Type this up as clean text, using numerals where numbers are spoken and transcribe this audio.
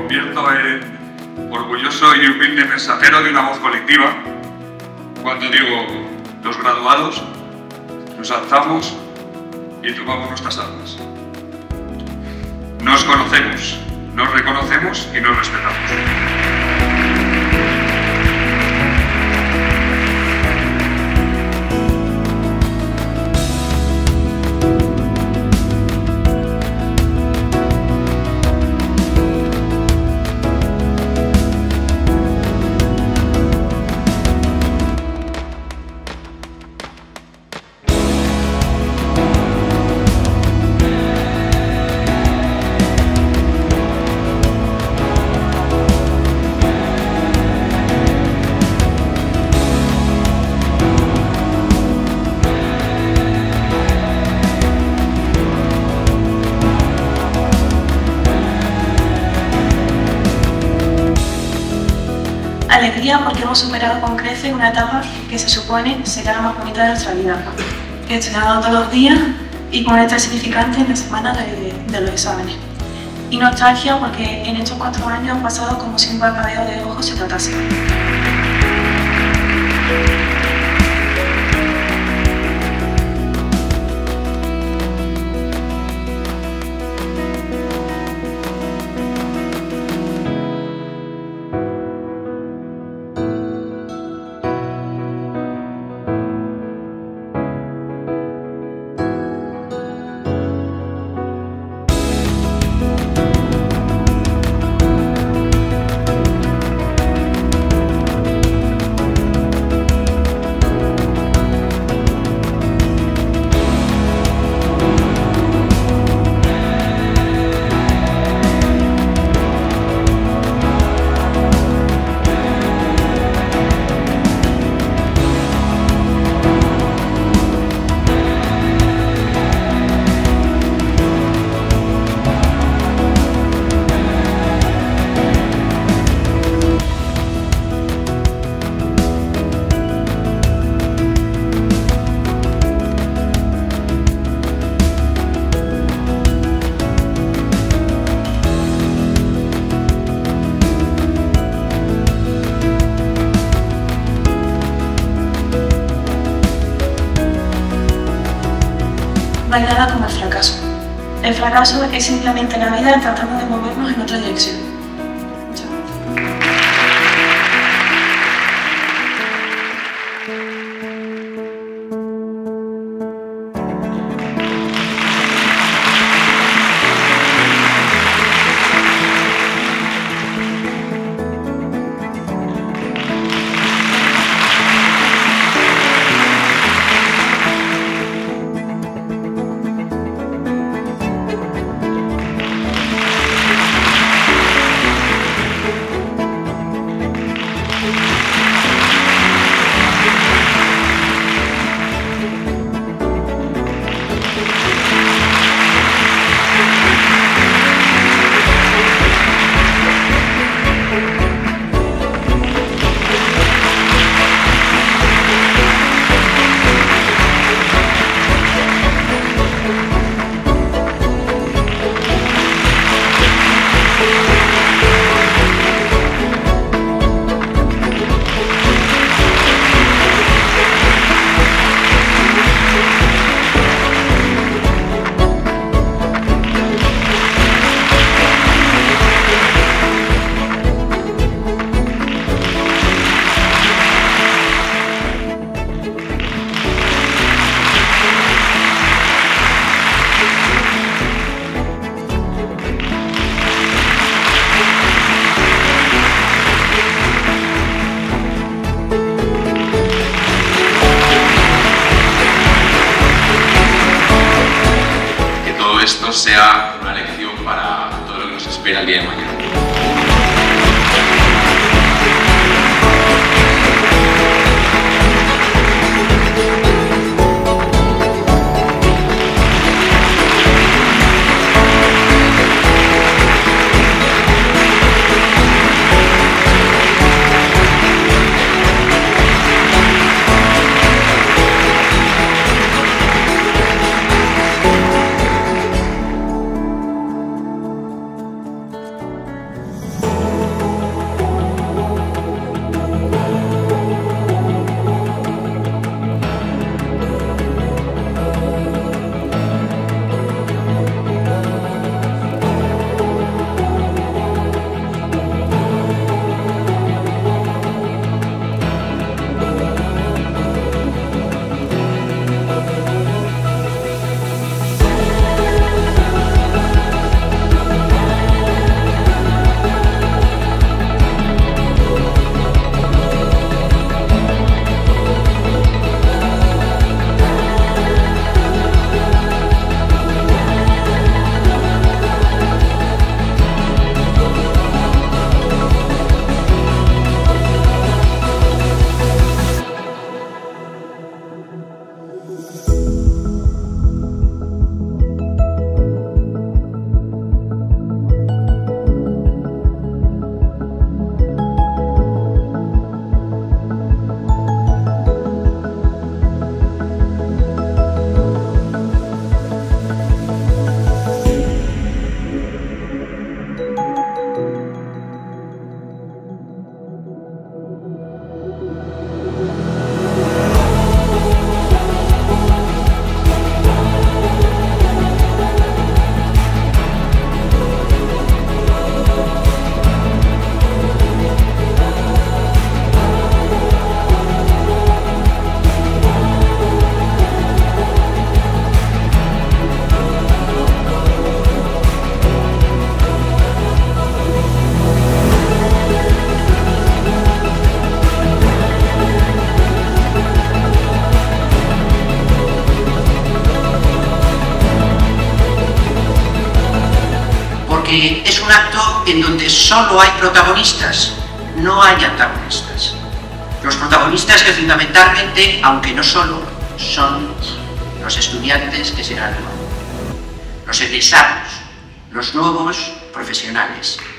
convierto en orgulloso y humilde mensajero de una voz colectiva cuando digo: los graduados nos alzamos y tomamos nuestras armas. Nos conocemos, nos reconocemos y nos respetamos. Alegría porque hemos superado con creces una etapa que se supone será la más bonita de nuestra vida, gestionado todos los días y con este significante en la semana de los exámenes. Y nostalgia porque en estos 4 años han pasado como si un parpadeo de ojos se tratase. No hay nada como el fracaso. El fracaso es simplemente la vida tratando de movernos en otra dirección. Esto sea una lección para todo lo que nos espera el día de mañana. porque es un acto en donde solo hay protagonistas, no hay antagonistas. Los protagonistas que fundamentalmente, aunque no solo, son los estudiantes que se gradúan, los egresados, los nuevos profesionales.